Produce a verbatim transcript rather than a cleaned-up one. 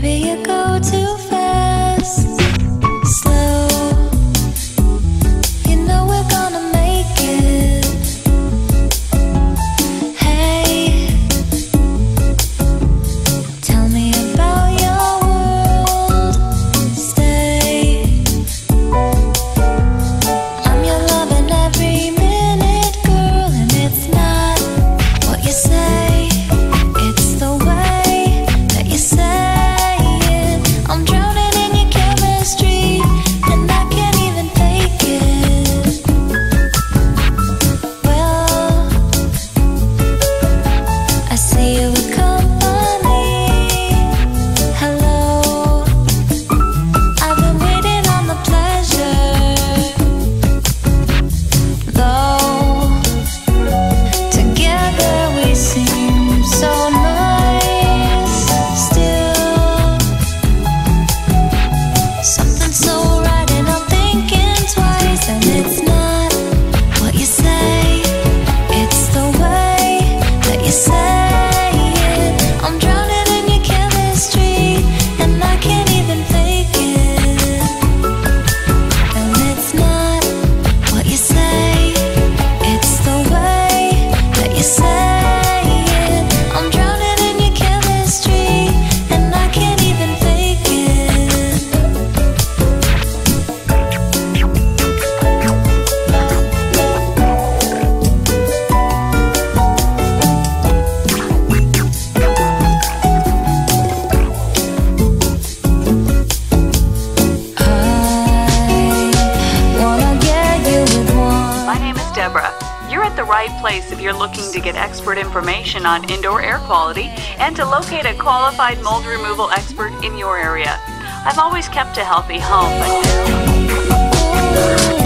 Baby, you go too fast. Slow. You know we're gonna make it. Hey, tell me about your world. Stay. I'm your love in every minute, girl, and it's not what you say, it's the way that you say it. I'm drowning in your chemistry, and I can't even fake it. Well, I see you with company. Hello, I've been waiting on the pleasure, though together we seem so nice. Still, something so right, and I'm thinking twice. And it's not what you say, it's the way that you say it. I'm drowning in your chemistry, and I can't even fake it. And it's not what you say, it's the way that you say it. I'm drowning in your chemistry, and I can't even fake it. I wanna get you with one. My name is Deborah. You're at the right place if you're looking to get expert information on indoor air quality and to locate a qualified mold removal expert in your area. I've always kept a healthy home, but